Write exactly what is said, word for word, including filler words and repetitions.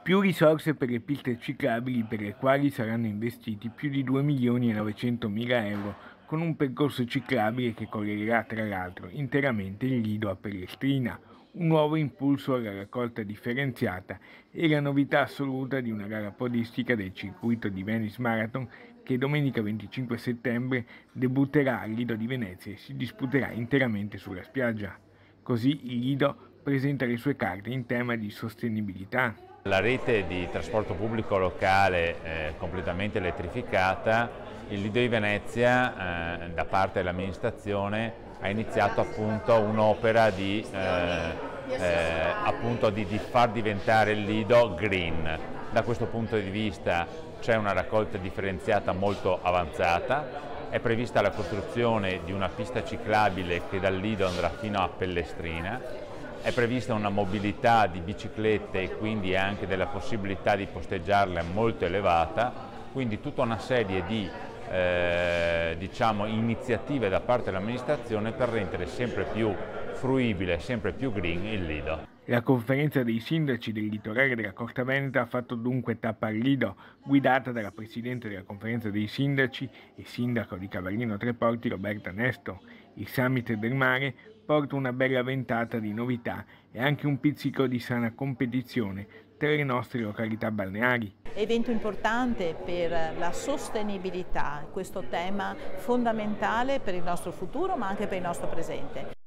Più risorse per le piste ciclabili, per le quali saranno investiti più di due milioni e novecentomila euro, con un percorso ciclabile che collegherà tra l'altro interamente il Lido a Pellestrina, un nuovo impulso alla raccolta differenziata e la novità assoluta di una gara podistica del circuito di Venice Marathon che domenica venticinque settembre debutterà al Lido di Venezia e si disputerà interamente sulla spiaggia. Così il Lido presenta le sue carte in tema di sostenibilità. La rete di trasporto pubblico locale è completamente elettrificata. Il Lido di Venezia, eh, da parte dell'amministrazione, ha iniziato appunto un'opera di, eh, eh, appunto di, di far diventare il Lido green. Da questo punto di vista c'è una raccolta differenziata molto avanzata. È prevista la costruzione di una pista ciclabile che dal Lido andrà fino a Pellestrina. È prevista una mobilità di biciclette e quindi anche della possibilità di posteggiarle molto elevata, quindi tutta una serie di eh, diciamo, iniziative da parte dell'amministrazione per rendere sempre più fruibile, sempre più green il Lido. La conferenza dei sindaci del litorale della Costa Veneta ha fatto dunque tappa al Lido, guidata dalla presidente della conferenza dei sindaci e sindaco di Cavallino Treporti Roberta Nesto. Il summit del mare porta una bella ventata di novità e anche un pizzico di sana competizione tra le nostre località balneari. Evento importante per la sostenibilità, questo tema fondamentale per il nostro futuro ma anche per il nostro presente.